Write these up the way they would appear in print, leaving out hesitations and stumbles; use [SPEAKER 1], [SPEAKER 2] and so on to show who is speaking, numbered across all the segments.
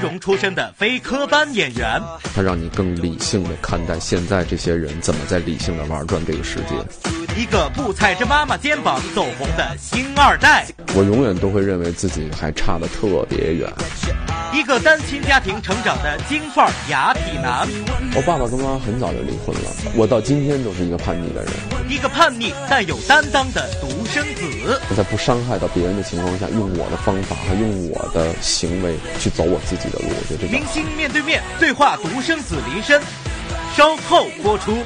[SPEAKER 1] 荣出身的非科班演员。
[SPEAKER 2] 它让你更理性的看待现在这些人怎么在理性的玩转这个世界。
[SPEAKER 1] 一个不踩着妈妈肩膀走红的星二代，
[SPEAKER 2] 我永远都会认为自己还差得特别远。
[SPEAKER 1] 一个单亲家庭成长的京范儿雅痞男，
[SPEAKER 2] 我爸爸跟妈妈很早就离婚了，我到今天都是一个叛逆的人。
[SPEAKER 1] 一个叛逆但有担当的独生子。
[SPEAKER 2] 我在不伤害到别人的情况下，用我的方法和用我的行为去走我自己的路。我觉得这
[SPEAKER 1] 明星面对面对话独生子林深，稍后播出。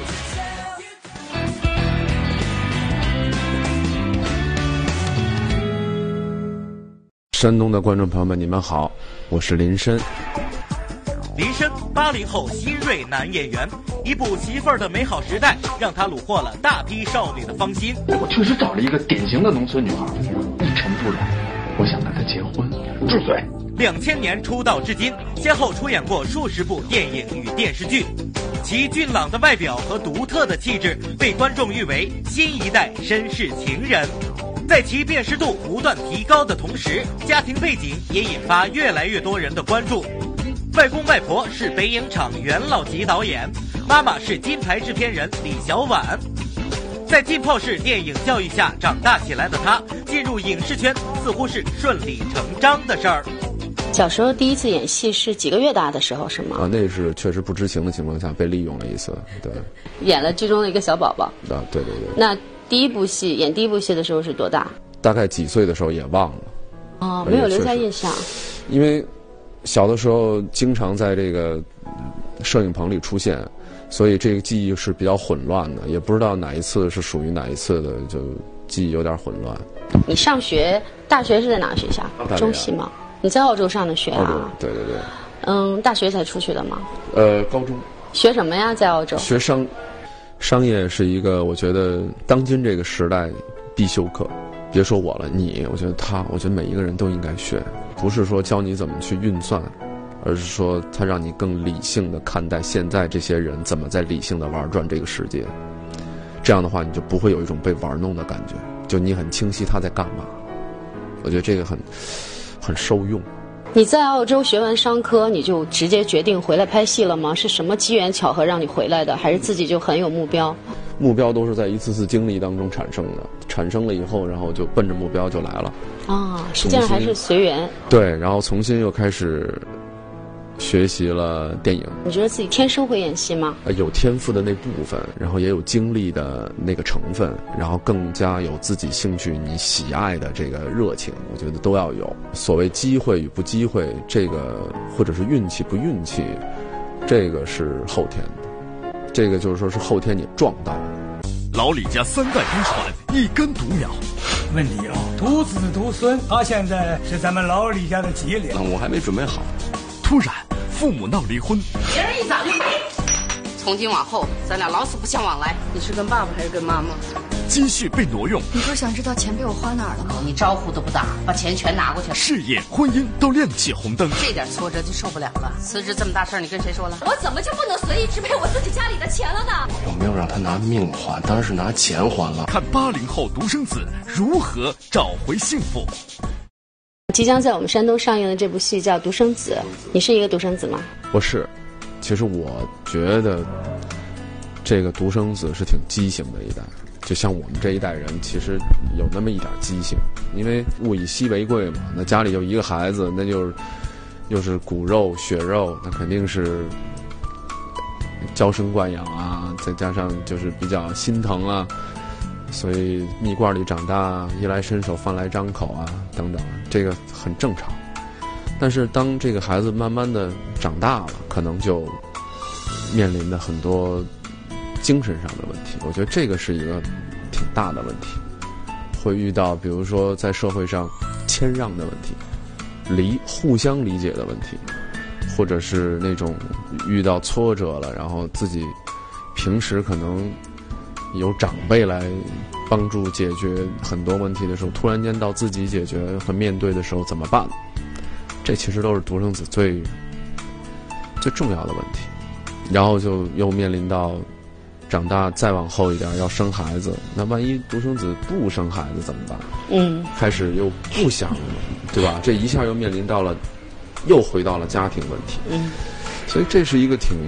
[SPEAKER 2] 山东的观众朋友们，你们好，我是林深。
[SPEAKER 1] 林深，80后新锐男演员，一部《媳妇儿的美好时代》让他虏获了大批少女的芳心。
[SPEAKER 3] 我确实找了一个典型的农村女孩，一尘不染，我想跟她结婚，住嘴
[SPEAKER 1] ！2000年出道至今，先后出演过数十部电影与电视剧，其俊朗的外表和独特的气质被观众誉为新一代绅士情人。在其辨识度不断提高的同时，家庭背景也引发越来越多人的关注。外公外婆是北影厂元老级导演，妈妈是金牌制片人李小婉。在浸泡式电影教育下长大起来的她，进入影视圈似乎是顺理成章的事儿。
[SPEAKER 4] 小时候第一次演戏是几个月大的时候是吗？
[SPEAKER 2] 那是确实不知情的情况下被利用了一次，对。
[SPEAKER 4] 演了剧中的一个小宝宝。
[SPEAKER 2] 对。
[SPEAKER 4] 那第一部戏的时候是多大？
[SPEAKER 2] 大概几岁的时候也忘了。
[SPEAKER 4] 没有留下印象。
[SPEAKER 2] 因为小的时候经常在这个摄影棚里出现，所以这个记忆是比较混乱的，也不知道哪一次是属于哪一次的，就记忆有点混乱。
[SPEAKER 4] 你上学，大学是在哪个学校？中戏吗？你在澳洲上的学啊？
[SPEAKER 2] 对。
[SPEAKER 4] 大学才出去的吗？
[SPEAKER 2] 高中。学
[SPEAKER 4] 什么呀？在澳洲？
[SPEAKER 2] 学商业是一个我觉得当今这个时代必修课。别说我了，我觉得每一个人都应该学，不是说教你怎么去运算，而是说它让你更理性的看待现在这些人怎么在理性的玩转这个世界。这样的话，你就不会有一种被玩弄的感觉，就你很清晰他在干嘛。我觉得这个很受用。
[SPEAKER 4] 你在澳洲学完商科，你就直接决定回来拍戏了吗？是什么机缘巧合让你回来的，还是自己就很有目标？
[SPEAKER 2] 目标都是在一次次经历当中产生的，产生了以后，然后就奔着目标就来了。
[SPEAKER 4] 实际上还是随缘。
[SPEAKER 2] 对，然后重新又开始学习了电影。
[SPEAKER 4] 你觉得自己天生会演戏吗？
[SPEAKER 2] 有天赋的那部分，然后也有经历的那个成分，然后更加有自己兴趣、你喜爱的这个热情，我觉得都要有。所谓机会与不机会，这个或者是运气不运气，这个是后天的，这个就是说是后天你撞到了。
[SPEAKER 5] 老李家3代嫡传，一根独苗。
[SPEAKER 6] 问你独子独孙，他现在是咱们老李家的脊梁。
[SPEAKER 2] 我还没准备好。
[SPEAKER 5] 突然，父母闹离婚。
[SPEAKER 7] 别人一咋就没？从今往后，咱俩老死不相往来。你是跟爸爸还是跟妈妈？
[SPEAKER 5] 积蓄被挪用。
[SPEAKER 8] 你不想知道钱被我花哪儿了吗？
[SPEAKER 7] 你招呼都不打，把钱全拿过去了。
[SPEAKER 5] 事业、婚姻都亮起红灯。
[SPEAKER 7] 这点挫折就受不了了。辞职这么大事儿，你跟谁说了？
[SPEAKER 8] 我怎么就不能随意支配我自己家里的钱了呢？
[SPEAKER 3] 我又没有让他拿命还，当然是拿钱还了。
[SPEAKER 5] 看80后独生子如何找回幸福。
[SPEAKER 4] 即将在我们山东上映的这部戏叫《独生子》，你是一个独生子吗？
[SPEAKER 2] 不是，其实我觉得这个独生子是挺畸形的一代，就像我们这一代人其实有那么一点畸形，因为物以稀为贵嘛，那家里就一个孩子，那就是又是骨肉血肉，那肯定是娇生惯养啊，再加上就是比较心疼啊，所以蜜罐里长大，衣来伸手饭来张口啊等等，这个很正常。但是当这个孩子慢慢的长大了，可能就面临的很多精神上的问题，我觉得这个是一个挺大的问题，会遇到比如说在社会上谦让的问题，互相理解的问题，或者是那种遇到挫折了，然后自己平时可能有长辈来帮助解决很多问题的时候，突然间到自己解决和面对的时候怎么办？这其实都是独生子最重要的问题。然后就又面临到长大再往后一点要生孩子，那万一独生子不生孩子怎么办？开始又不想了，对吧？这一下又面临到了又回到了家庭问题。所以这是一个挺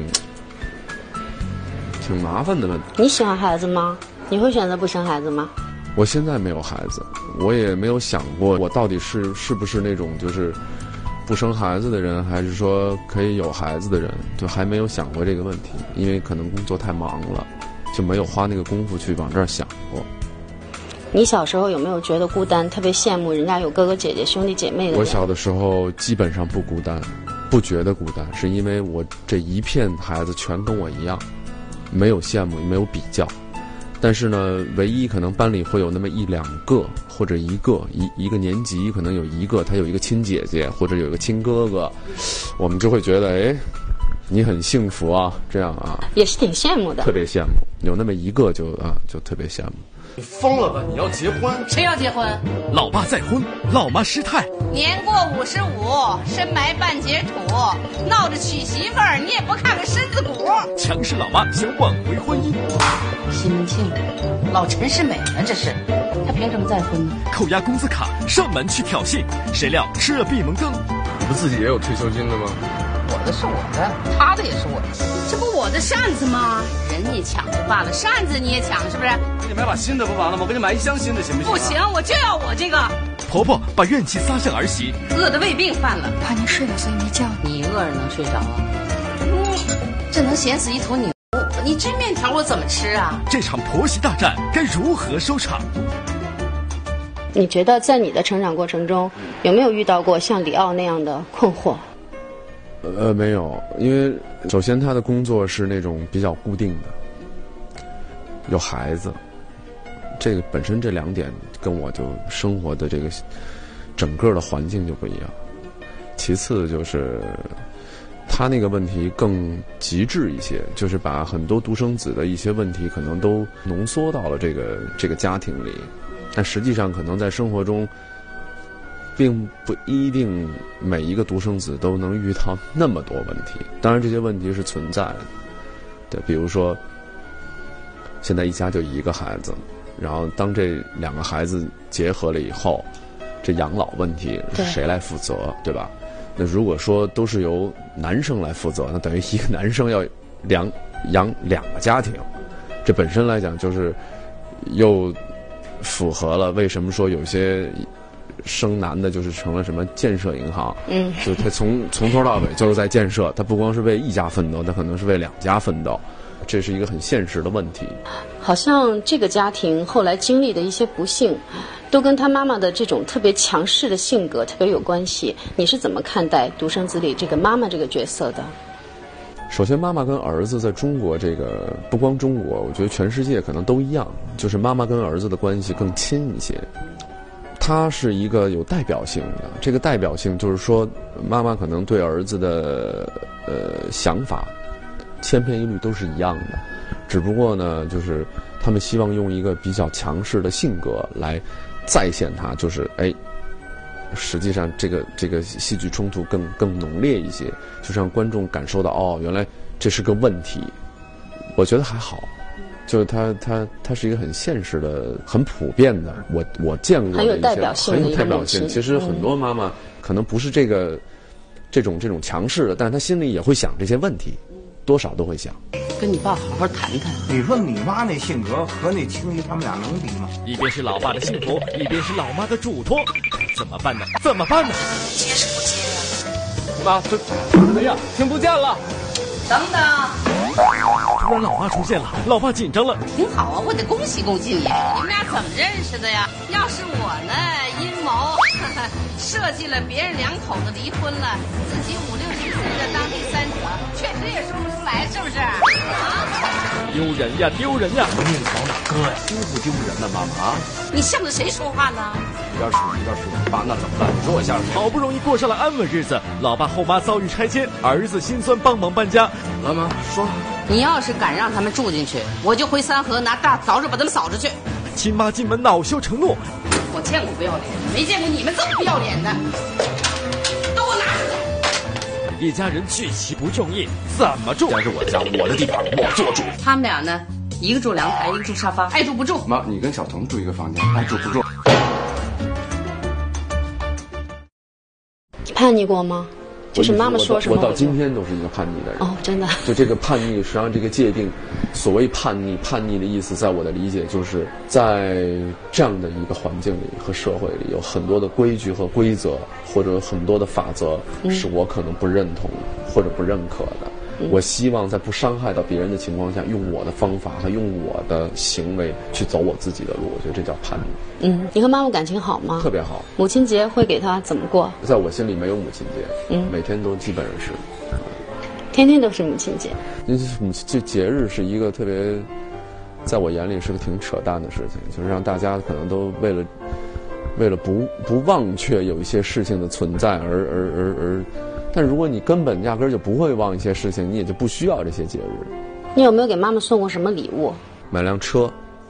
[SPEAKER 2] 麻烦的问题。
[SPEAKER 4] 你喜欢孩子吗？你会选择不生孩子吗？
[SPEAKER 2] 我现在没有孩子，我也没有想过我到底是不是那种就是不生孩子的人，还是说可以有孩子的人，就还没有想过这个问题，因为可能工作太忙了，就没有花那个功夫去往这儿想过。
[SPEAKER 4] 你小时候有没有觉得孤单，特别羡慕人家有哥哥姐姐兄弟姐妹的人？
[SPEAKER 2] 我小的时候基本上不孤单，不觉得孤单，是因为我这一片孩子全跟我一样，没有羡慕，没有比较。但是呢，唯一可能班里会有那么一两个，或者一个年级可能有一个，他有一个亲姐姐或者有一个亲哥哥，我们就会觉得，哎，你很幸福啊，这样啊，
[SPEAKER 4] 也是挺羡慕的，
[SPEAKER 2] 特别羡慕。有那么一个就特别羡慕。
[SPEAKER 5] 你疯了吧？你要结婚？
[SPEAKER 7] 谁要结婚？
[SPEAKER 5] 老爸再婚，老妈失态。
[SPEAKER 7] 年过55，深埋半截土，闹着娶媳妇儿，你也不看看身子骨。
[SPEAKER 5] 强势老妈想挽回婚姻。
[SPEAKER 7] 西门庆，老陈世美呢？这是，他凭什么再婚呢？
[SPEAKER 5] 扣押工资卡，上门去挑衅，谁料吃了闭门羹。
[SPEAKER 9] 你不自己也有退休金的吗？
[SPEAKER 7] 我的是我的，他的也是我的，这不我的扇子吗？人家抢就罢了，扇子你也抢是不是？
[SPEAKER 9] 给你买把新的不完了吗？我给你买一箱新的行不行？
[SPEAKER 7] 不行，我就要我这个。
[SPEAKER 5] 婆婆把怨气撒向儿媳，
[SPEAKER 7] 饿得胃病犯了，
[SPEAKER 8] 怕您睡了所以没叫你。
[SPEAKER 7] 你饿着能睡着啊？这能咸死一头牛？你这面条我怎么吃啊？
[SPEAKER 5] 这场婆媳大战该如何收场？
[SPEAKER 4] 你觉得在你的成长过程中，有没有遇到过像里奥那样的困惑？
[SPEAKER 2] 没有，因为首先他的工作是那种比较固定的，有孩子，这个本身这两点跟我就生活的这个整个的环境就不一样。其次就是他那个问题更极致一些，就是把很多独生子的一些问题可能都浓缩到了这个家庭里，但实际上可能在生活中并不一定每一个独生子都能遇到那么多问题。当然这些问题是存在的，对，比如说现在一家就一个孩子，然后当这两个孩子结合了以后，这养老问题谁来负责，对吧？那如果说都是由男生来负责，那等于一个男生要养两个家庭，这本身来讲就是又符合了为什么说有些生男的就是成了什么建设银行，就他从头到尾就是在建设，他不光是为一家奋斗，他可能是为两家奋斗，这是一个很现实的问题。
[SPEAKER 4] 好像这个家庭后来经历的一些不幸，都跟他妈妈的这种特别强势的性格特别有关系。你是怎么看待独生子里这个妈妈这个角色的？
[SPEAKER 2] 首先，妈妈跟儿子在中国这个不光中国，我觉得全世界可能都一样，就是妈妈跟儿子的关系更亲一些。它是一个有代表性的，这个代表性就是说，妈妈可能对儿子的想法千篇一律都是一样的，只不过呢，就是他们希望用一个比较强势的性格来再现它，就是实际上这个戏剧冲突更浓烈一些，就让观众感受到哦，原来这是个问题。我觉得还好。就是它是一个很现实的、很普遍的，我见过的一些
[SPEAKER 4] 很有代表性的一个
[SPEAKER 2] 很有代表性。其实很多妈妈可能不是这种强势的，但是她心里也会想这些问题，多少都会想。
[SPEAKER 7] 跟你爸好好谈谈。
[SPEAKER 6] 你说你妈那性格和那青姨他们俩能比吗？
[SPEAKER 5] 一边是老爸的幸福，一边是老妈的嘱托，怎么办呢？怎么办呢？
[SPEAKER 7] 接是不接呀？
[SPEAKER 9] 妈，哎呀，听不见了。
[SPEAKER 7] 等等。
[SPEAKER 5] 突然老妈出现了，老爸紧张了。
[SPEAKER 7] 挺好啊，我得恭喜恭喜你。你们俩怎么认识的呀？要是我呢，阴谋设计了别人两口子离婚了，自己50、60岁的当第三者，确实也说不出来，是不是？
[SPEAKER 5] 丢人呀，丢人呀！
[SPEAKER 6] 你找哪哥呀？
[SPEAKER 9] 丢不丢人呢，妈妈啊？
[SPEAKER 7] 你向着谁说话呢？
[SPEAKER 9] 一边数，爸，那怎么办？你说我向着谁？
[SPEAKER 5] 好不容易过上了安稳日子，老爸后妈遭遇拆迁，儿子心酸帮忙搬家。
[SPEAKER 9] 妈妈说，
[SPEAKER 7] 你要是敢让他们住进去，我就回三河拿大扫帚把他们扫出去。
[SPEAKER 5] 亲妈进门恼羞成怒，
[SPEAKER 7] 我见过不要脸，没见过你们这么不要脸的。都给我拿出来！
[SPEAKER 5] 一家人聚齐不容易，怎么住？
[SPEAKER 9] 家是我的家，我的地盘，我做主。
[SPEAKER 7] 他们俩呢，一个住阳台，一个住沙发，爱住不住。
[SPEAKER 9] 妈，你跟小腾住一个房间，爱住不住？
[SPEAKER 4] 叛逆过吗？ 就是妈妈说什么
[SPEAKER 2] 我到今天都是一个叛逆的人。
[SPEAKER 4] 哦，真的。
[SPEAKER 2] 就这个叛逆，实际上这个界定，所谓叛逆的意思，在我的理解就是在这样的一个环境里和社会里，有很多的规矩和规则，或者很多的法则，是我可能不认同或者不认可的。我希望在不伤害到别人的情况下，用我的方法和用我的行为去走我自己的路，我觉得这叫叛逆。
[SPEAKER 4] 你和妈妈感情好吗？
[SPEAKER 2] 特别好。
[SPEAKER 4] 母亲节会给她怎么过？
[SPEAKER 2] 在我心里没有母亲节，每天都基本上是，
[SPEAKER 4] 天天都是母亲节。
[SPEAKER 2] 这节日是一个特别，在我眼里是个挺扯淡的事情，就是让大家可能都为了不忘却有一些事情的存在而。但如果你根本压根儿就不会忘一些事情，你也就不需要这些节日。
[SPEAKER 4] 你有没有给妈妈送过什么礼物？
[SPEAKER 2] 买辆车，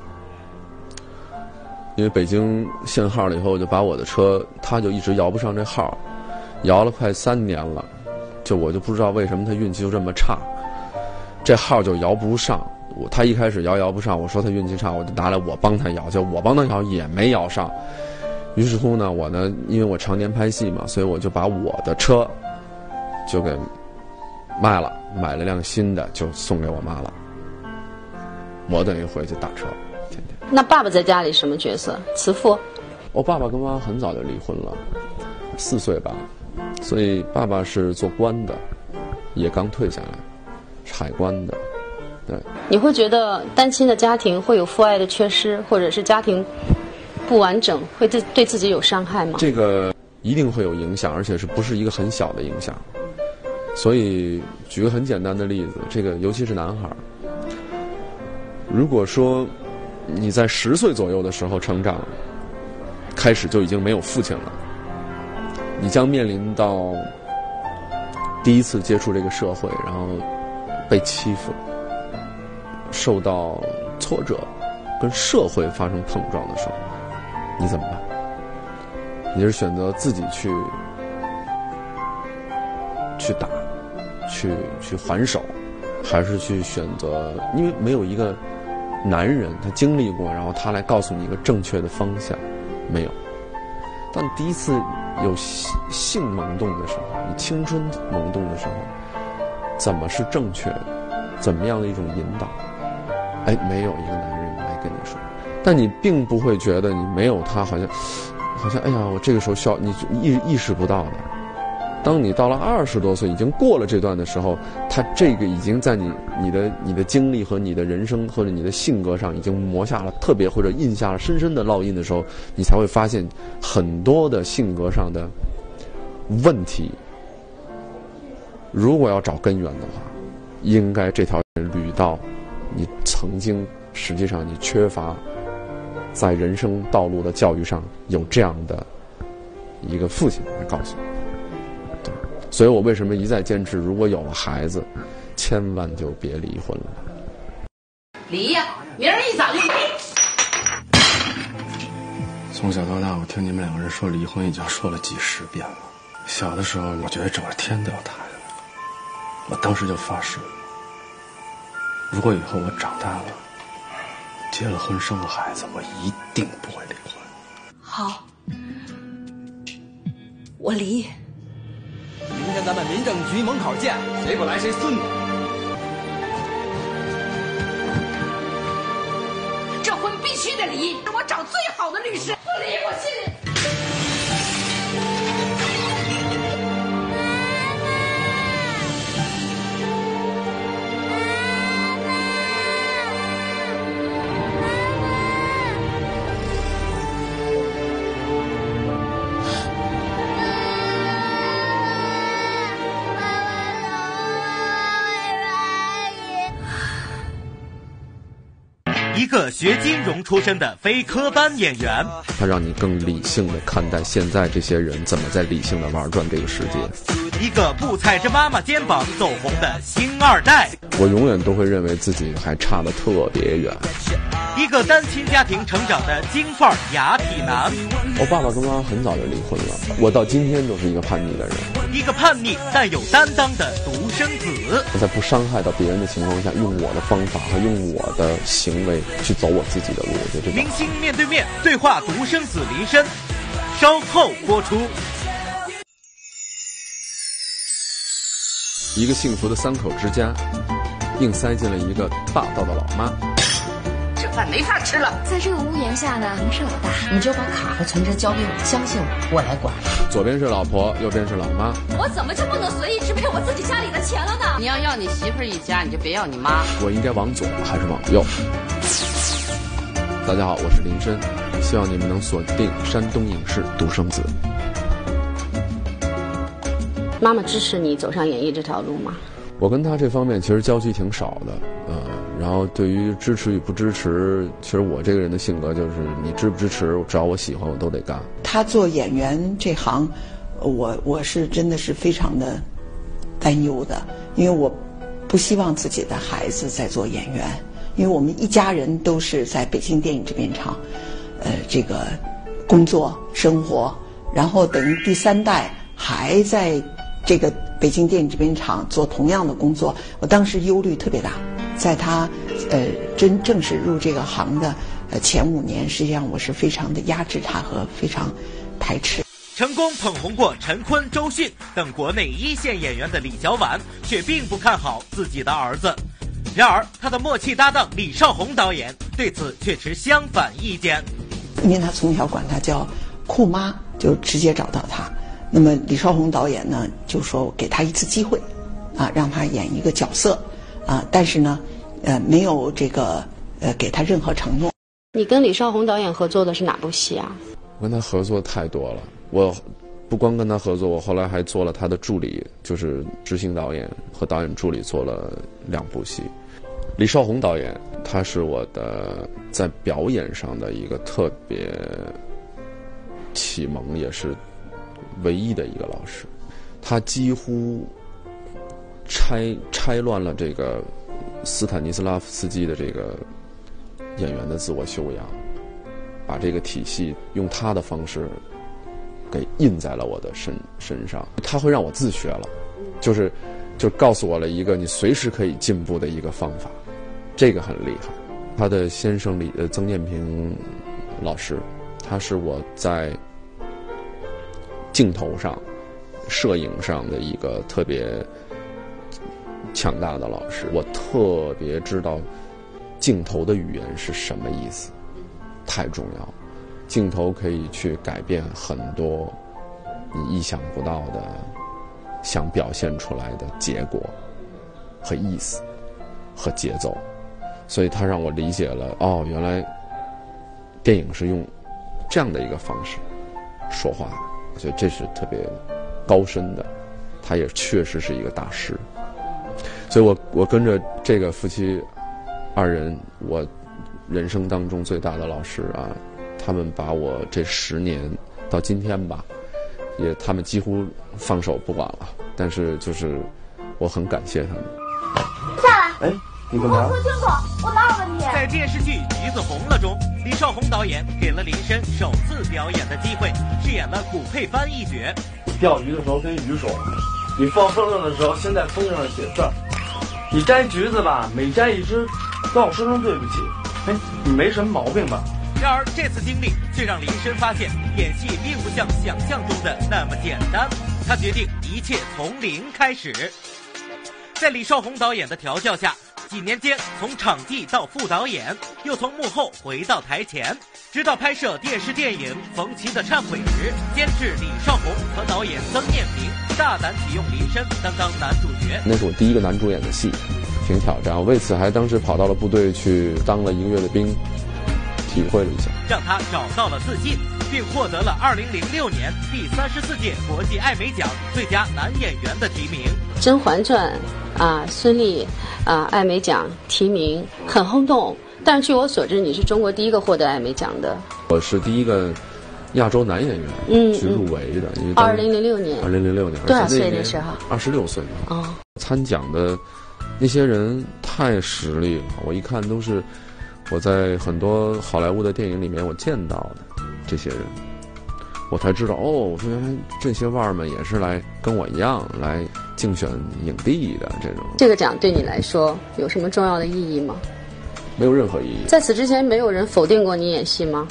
[SPEAKER 2] 因为北京限号了以后，我就把我的车，它就一直摇不上这号，摇了快3年了，我就不知道为什么他运气就这么差，这号就摇不上。他一开始摇不上，我说他运气差，我就拿来我帮他摇，我帮他摇也没摇上。于是乎呢，因为我常年拍戏嘛，所以我就把我的车就给卖了，买了辆新的，就送给我妈了。我等于回去打车，天天。
[SPEAKER 4] 那爸爸在家里什么角色？慈父。
[SPEAKER 2] 我爸爸跟妈很早就离婚了，4岁吧，所以爸爸是做官的，也刚退下来，是海关的。对。
[SPEAKER 4] 你会觉得单亲的家庭会有父爱的缺失，或者是家庭不完整，会对自己有伤害吗？
[SPEAKER 2] 这个一定会有影响，而且不是一个很小的影响。所以举个很简单的例子，这个尤其是男孩，如果说你在10岁左右的时候成长，开始就已经没有父亲了，你将面临到第一次接触这个社会，然后被欺负，受到挫折，跟社会发生碰撞的时候，你怎么办？你是选择自己去打，去还手，还是去选择？因为没有一个男人他经历过，然后他来告诉你一个正确的方向，没有。当你第一次有性萌动的时候，你青春萌动的时候，怎么是正确的？怎么样的一种引导？没有一个男人来跟你说，但你并不会觉得你没有他，好像，哎呀，我这个时候需要你意识不到的。当你到了20多岁，已经过了这段的时候，他这个已经在你的经历和你的人生或者你的性格上已经磨下了特别或者印下了深深的烙印的时候，你才会发现很多的性格上的问题。如果要找根源的话，应该这条捋到你曾经实际上你缺乏在人生道路的教育上有这样的一个父亲来告诉你。所以我为什么一再坚持，如果有了孩子，千万就别离婚了。
[SPEAKER 7] 离呀，明儿一早就离。
[SPEAKER 9] 从小到大，我听你们2个人说离婚已经说了几10遍了。小的时候，我觉得整个天都要塌下来，我当时就发誓，如果以后我长大了，结了婚生了孩子，我一定不会离婚。
[SPEAKER 8] 好，我离。
[SPEAKER 10] 明天咱们民政局门口见，谁不来谁孙子。
[SPEAKER 7] 这婚必须得离，我找最好的律师，不离我心里。
[SPEAKER 1] 一个学金融出身的非科班演员，
[SPEAKER 2] 他让你更理性的看待现在这些人怎么在理性的玩转这个世界。
[SPEAKER 1] 一个不踩着妈妈肩膀走红的星2代，
[SPEAKER 2] 我永远都会认为自己还差得特别远。
[SPEAKER 1] 一个单亲家庭成长的京范儿雅痞男，
[SPEAKER 2] 我爸爸跟妈妈很早就离婚了，我到今天都是一个叛逆的人。
[SPEAKER 1] 一个叛逆但有担当的独生子，
[SPEAKER 2] 我在不伤害到别人的情况下，用我的方法和用我的行为去走我自己的路。我觉得
[SPEAKER 1] 明星面对面对话独生子离身，稍后播出。
[SPEAKER 2] 一个幸福的3口之家，硬塞进了一个霸道的老妈。
[SPEAKER 7] 这饭没法吃了。
[SPEAKER 8] 在这个屋檐下呢，您是老大，
[SPEAKER 7] 你就把卡和存折交给我，相信我来管。
[SPEAKER 2] 左边是老婆，右边是老妈。
[SPEAKER 8] 我怎么就不能随意支配我自己家里的钱了呢？
[SPEAKER 7] 你要你媳妇儿一家，你就别要你妈。
[SPEAKER 2] 我应该往左还是往右？大家好，我是林深，希望你们能锁定山东影视独生子。
[SPEAKER 4] 妈妈支持你走上演艺这条路吗？
[SPEAKER 2] 我跟她这方面其实交集挺少的，然后对于支持与不支持，其实我这个人的性格就是你支不支持，只要我喜欢我都得干。
[SPEAKER 11] 她做演员这行，我是真的是非常的担忧的，因为我不希望自己的孩子在做演员，因为我们一家人都是在北京电影制片厂，这个工作生活，然后等于第3代还在这个北京电影制片厂做同样的工作，我当时忧虑特别大。在他正式入这个行的前5年，实际上我是非常的压制他和非常排斥。
[SPEAKER 1] 成功捧红过陈坤、周迅等国内1线演员的李小婉，却并不看好自己的儿子。然而，他的默契搭档李少红导演对此却持相反意见。
[SPEAKER 11] 因为他从小管他叫酷妈，就直接找到他。那么李少红导演呢，就说给他一次机会，让他演一个角色，但是呢，没有这个给他任何承诺。
[SPEAKER 4] 你跟李少红导演合作的是哪部戏啊？
[SPEAKER 2] 我跟他合作太多了，我不光跟他合作，我后来还做了他的助理，就是执行导演和导演助理做了2部戏。李少红导演，他是我的在表演上的一个特别启蒙，也是唯一的一个老师。他几乎拆乱了这个斯坦尼斯拉夫斯基的这个演员的自我修养，把这个体系用他的方式给印在了我的身上。他会让我自学了，就告诉我了一个你随时可以进步的一个方法，这个很厉害。他的先生曾建平老师，他是我在镜头上、摄影上的一个特别强大的老师。我特别知道镜头的语言是什么意思，太重要。镜头可以去改变很多你意想不到的想表现出来的结果和意思和节奏，所以他让我理解了，原来电影是用这样的一个方式说话的。我觉得这是特别高深的，他也确实是一个大师。所以我跟着这个夫妻2人，我人生当中最大的老师他们把我这10年到今天吧，他们几乎放手不管了，但是就是我很感谢他们。
[SPEAKER 8] 下来，
[SPEAKER 9] 你干嘛？
[SPEAKER 8] 我说清楚，我哪有问题？
[SPEAKER 1] 在电视剧《橘子红了》中，李少红导演给了林深首次表演的机会，饰演了古佩帆一角。
[SPEAKER 9] 钓鱼的时候跟鱼说，你放风筝的时候先在风筝上写字。你摘橘子吧，每摘一只都要说声对不起。你没什么毛病吧？
[SPEAKER 1] 然而这次经历却让林深发现，演戏并不像想象中的那么简单。他决定一切从零开始。在李少红导演的调教下，几年间从场地到副导演，又从幕后回到台前，直到拍摄电视电影《冯琦的忏悔》时，监制李少红和导演曾念平大胆启用林深担当男主角。
[SPEAKER 2] 那是我第一个男主演的戏，挺挑战。我为此还当时跑到了部队去当了1个月的兵，体会了一下，
[SPEAKER 1] 让他找到了自信，并获得了2006年第34届国际艾美奖最佳男演员的提名。
[SPEAKER 4] 《甄嬛传》孙俪艾美奖提名很轰动，但是据我所知，你是中国第一个获得艾美奖的。
[SPEAKER 2] 我是第一个亚洲男演员去入围的，因为
[SPEAKER 4] 2006年。
[SPEAKER 2] 2006年
[SPEAKER 4] 多少岁那时候
[SPEAKER 2] ？26岁嘛。参奖的那些人太实力了，我一看都是我在很多好莱坞的电影里面我见到的这些人，我才知道我说原来这些腕儿们也是来跟我一样来竞选影帝的这种。
[SPEAKER 4] 这个奖对你来说有什么重要的意义吗？
[SPEAKER 2] 没有任何意义。
[SPEAKER 4] 在此之前没有人否定过你演戏吗？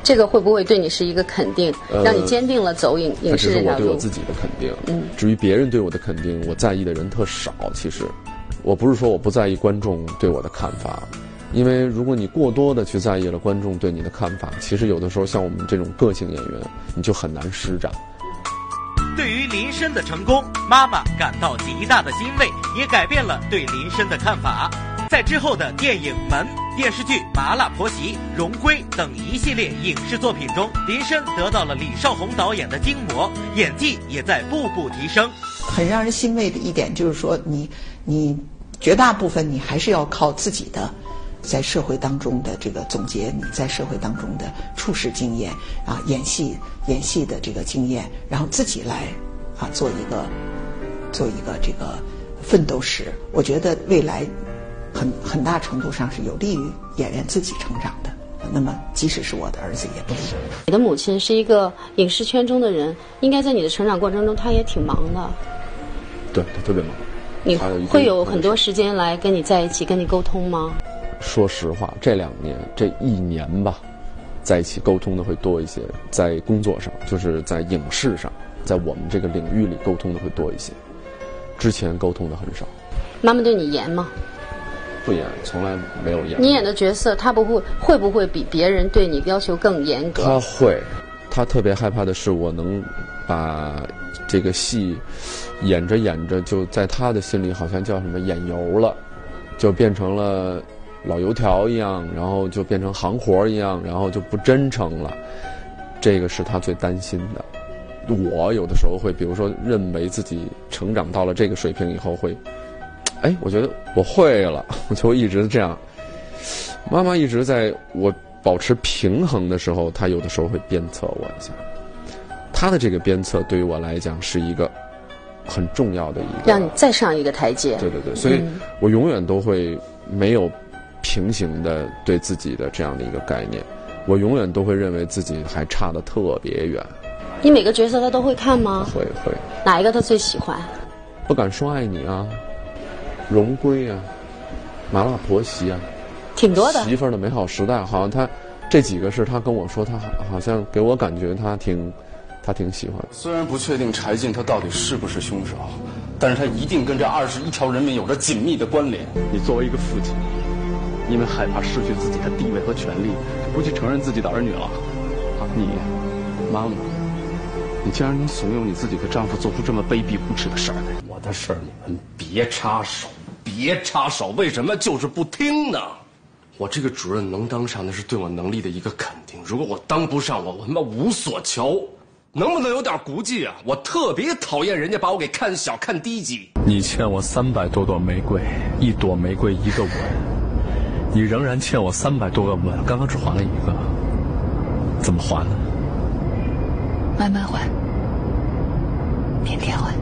[SPEAKER 4] 这个会不会对你是一个肯定，让你坚定了走影视这条路？
[SPEAKER 2] 这是我对我自己的肯定。至于别人对我的肯定，我在意的人特少。其实，我不是说我不在意观众对我的看法，因为如果你过多的去在意了观众对你的看法，其实有的时候像我们这种个性演员，你就很难施展。
[SPEAKER 1] 对于林深的成功，妈妈感到极大的欣慰，也改变了对林深的看法。在之后的电影《门》、电视剧《麻辣婆媳》、《荣归》等一系列影视作品中，林深得到了李少红导演的精磨，演技也在步步提升。
[SPEAKER 11] 很让人欣慰的一点就是说，你绝大部分你还是要靠自己的在社会当中的这个总结，你在社会当中的处事经验啊，演戏的这个经验，然后自己来啊做一个这个奋斗史。我觉得未来很大程度上是有利于演员自己成长的。那么即使是我的儿子也不是。
[SPEAKER 4] 你的母亲是一个影视圈中的人，应该在你的成长过程中她也挺忙的。
[SPEAKER 2] 对，她特别忙。
[SPEAKER 4] 你会有很多时间来跟你在一起，跟你沟通吗？
[SPEAKER 2] 说实话，这2年这1年吧，在一起沟通的会多一些，在工作上，就是在影视上，在我们这个领域里沟通的会多一些，之前沟通的很少。
[SPEAKER 4] 妈妈对你严吗？
[SPEAKER 2] 不严，从来没有严。
[SPEAKER 4] 你演的角色，她会不会比别人对你要求更严格？
[SPEAKER 2] 她会，她特别害怕的是我能把这个戏演着演着，就在她的心里好像叫什么演油了，就变成了老油条一样，然后就变成行活一样，然后就不真诚了。这个是她最担心的。我有的时候会，比如说认为自己成长到了这个水平以后会。我觉得我会了，我就一直这样。妈妈一直在我保持平衡的时候，她有的时候会鞭策我一下。她的这个鞭策对于我来讲是一个很重要的一个，
[SPEAKER 4] 让你再上一个台阶。
[SPEAKER 2] 对，所以我永远都会没有平行的对自己的这样的一个概念，我永远都会认为自己还差得特别远。
[SPEAKER 4] 你每个角色她都会看吗？
[SPEAKER 2] 会。
[SPEAKER 4] 哪一个她最喜欢？
[SPEAKER 2] 不敢说爱你啊。荣归啊，麻辣婆媳啊，
[SPEAKER 4] 挺多的。
[SPEAKER 2] 媳妇儿的美好时代，好像他这几个是他跟我说，他好像给我感觉他挺喜欢。
[SPEAKER 9] 虽然不确定柴进他到底是不是凶手，但是他一定跟这21条人命有着紧密的关联。
[SPEAKER 3] 你作为一个父亲，因为害怕失去自己的地位和权利，不去承认自己的儿女了。你，妈妈，你竟然能怂恿你自己的丈夫做出这么卑鄙无耻的事儿来！
[SPEAKER 9] 我的事儿你们别插手，别插手！为什么就是不听呢？我这个主任能当上，那是对我能力的一个肯定。如果我当不上，我他妈无所求。能不能有点骨气啊？我特别讨厌人家把我给看小看低级。
[SPEAKER 3] 你欠我300多朵玫瑰，1朵玫瑰1个吻，你仍然欠我300多个吻，刚刚只还了1个，怎么还呢？
[SPEAKER 8] 慢慢还，天天还。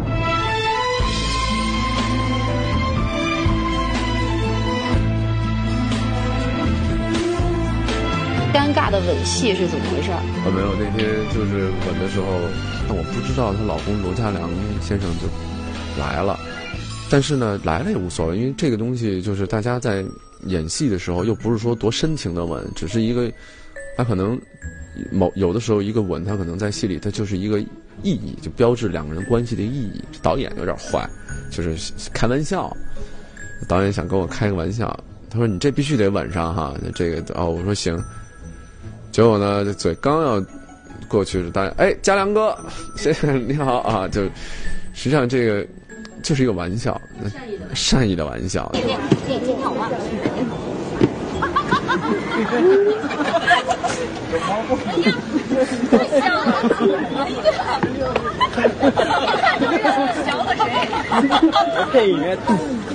[SPEAKER 4] 尴尬的吻戏是怎么回事？
[SPEAKER 2] 没有，那天就是吻的时候，我不知道她老公罗家良先生就来了，但是呢来了也无所谓，因为这个东西就是大家在演戏的时候又不是说多深情的吻，只是一个，他可能有的时候一个吻，他可能在戏里它就是一个意义，就标志2个人关系的意义。导演有点坏，就是开玩笑，导演想跟我开个玩笑，他说你这必须得吻上哈，这个我说行。结果呢，这嘴刚要过去，导演嘉良哥，先生你好啊，就实际上这个就是一个玩笑，善意的玩笑。
[SPEAKER 8] 你看我妈。太像了，小了谁？
[SPEAKER 10] 这里面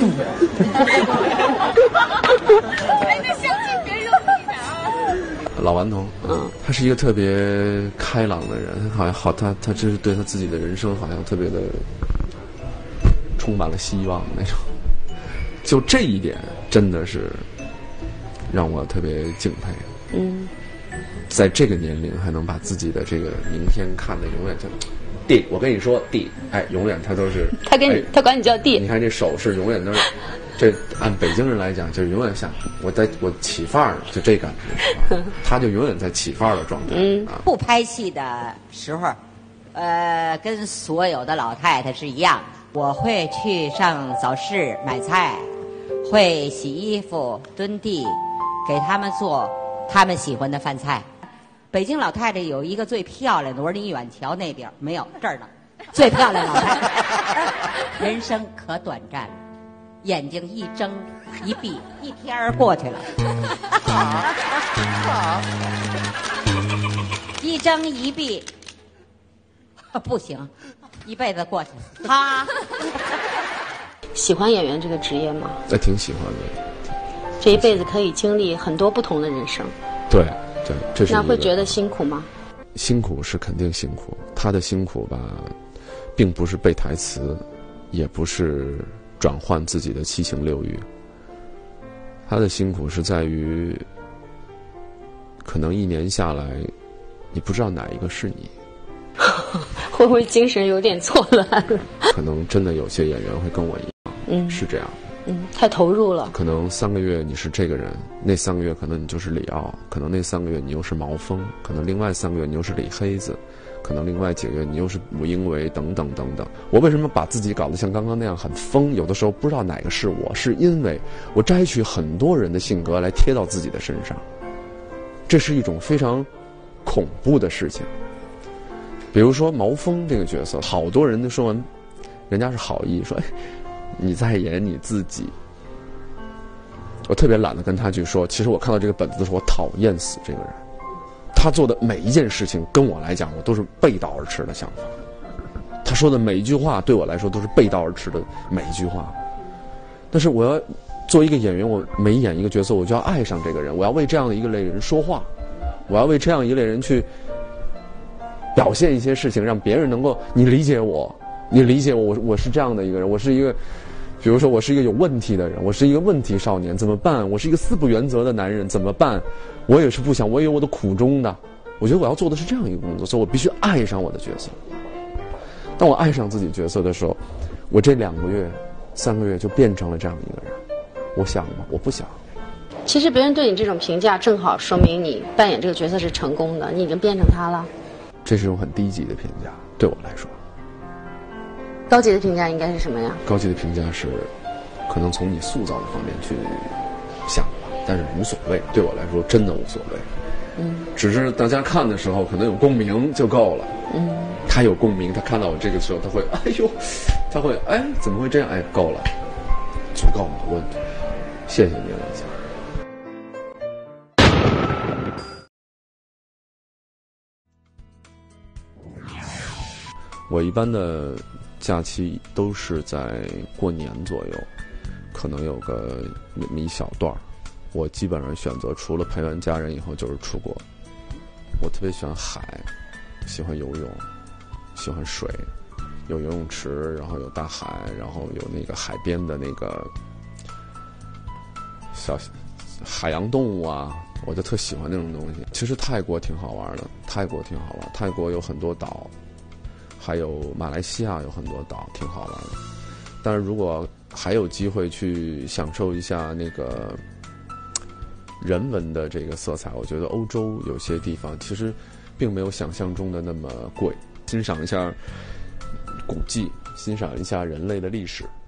[SPEAKER 8] 那相信别人有你啊。
[SPEAKER 2] 老顽童，他是一个特别开朗的人，好像他就是对他自己的人生好像特别的充满了希望那种。就这一点真的是让我特别敬佩。在这个年龄还能把自己的这个明天看得永远就弟，我跟你说弟，永远他都是
[SPEAKER 4] 他管你叫弟。
[SPEAKER 2] 你看这手势永远都是这按北京人来讲，就是永远像我起范儿了，就这感觉，他就永远在起范儿的状态。
[SPEAKER 12] 不拍戏的时候，跟所有的老太太是一样，我会去上早市买菜，会洗衣服、蹲地，给他们做他们喜欢的饭菜。北京老太太有一个最漂亮的，我说你远瞧那边没有，这儿呢，最漂亮老太太。人生可短暂了，眼睛一睁一闭，一天儿过去了。好，一睁一闭，不行，一辈子过去了。他
[SPEAKER 4] 喜欢演员这个职业吗？
[SPEAKER 2] 挺喜欢的。
[SPEAKER 4] 这一辈子可以经历很多不同的人生。
[SPEAKER 2] 对，这是。
[SPEAKER 4] 那会觉得辛苦吗？
[SPEAKER 2] 辛苦是肯定辛苦，他的辛苦吧，并不是背台词，也不是转换自己的七情六欲。他的辛苦是在于，可能一年下来，你不知道哪一个是你。
[SPEAKER 4] 会不会精神有点错乱了？
[SPEAKER 2] 可能真的有些演员会跟我一样，是这样。
[SPEAKER 4] 太投入了。
[SPEAKER 2] 可能3个月你是这个人，那3个月可能你就是李奥，可能那3个月你又是毛峰，可能另外3个月你又是李黑子，可能另外几个月你又是武英维，等等等等。我为什么把自己搞得像刚刚那样很疯？有的时候不知道哪个是我，是因为我摘取很多人的性格来贴到自己的身上，这是一种非常恐怖的事情。比如说毛峰这个角色，好多人都说完，人家是好意说，你在演你自己。我特别懒得跟他去说，其实我看到这个本子的时候，我讨厌死这个人。他做的每一件事情，跟我来讲，我都是背道而驰的想法。他说的每一句话，对我来说都是背道而驰的每一句话。但是我要做一个演员，我每演一个角色，我就要爱上这个人，我要为这样的一个类人说话，我要为这样一类人去表现一些事情，让别人能够你理解我，我是这样的一个人，我是一个，比如说我是一个有问题的人，我是一个问题少年，怎么办？我是一个4不原则的男人，怎么办？我也是不想，我也有我的苦衷的。我觉得我要做的是这样一个工作，所以我必须爱上我的角色。当我爱上自己角色的时候，我这2个月、3个月就变成了这样一个人。我想吗？我不想。
[SPEAKER 4] 其实别人对你这种评价，正好说明你扮演这个角色是成功的，你已经变成他了。这
[SPEAKER 2] 是一种很低级的评价，对我来说。
[SPEAKER 4] 高级的评价应该是什么呀？
[SPEAKER 2] 高级的评价是，可能从你塑造的方面去想吧，但是无所谓。对我来说，真的无所谓。只是大家看的时候可能有共鸣就够了。他有共鸣，他看到我这个时候，他会他会怎么会这样？够了，足够了。我谢谢你了。我一般的假期都是在过年左右，可能有个一小段。我基本上选择除了陪完家人以后就是出国。我特别喜欢海，喜欢游泳，喜欢水，有游泳池，然后有大海，然后有那个海边的那个小海洋动物啊，我就特喜欢那种东西。其实泰国挺好玩的，泰国有很多岛，还有马来西亚有很多岛，挺好玩的。但是如果还有机会去享受一下那个人文的这个色彩，我觉得欧洲有些地方其实并没有想象中的那么贵。欣赏一下古迹，欣赏一下人类的历史。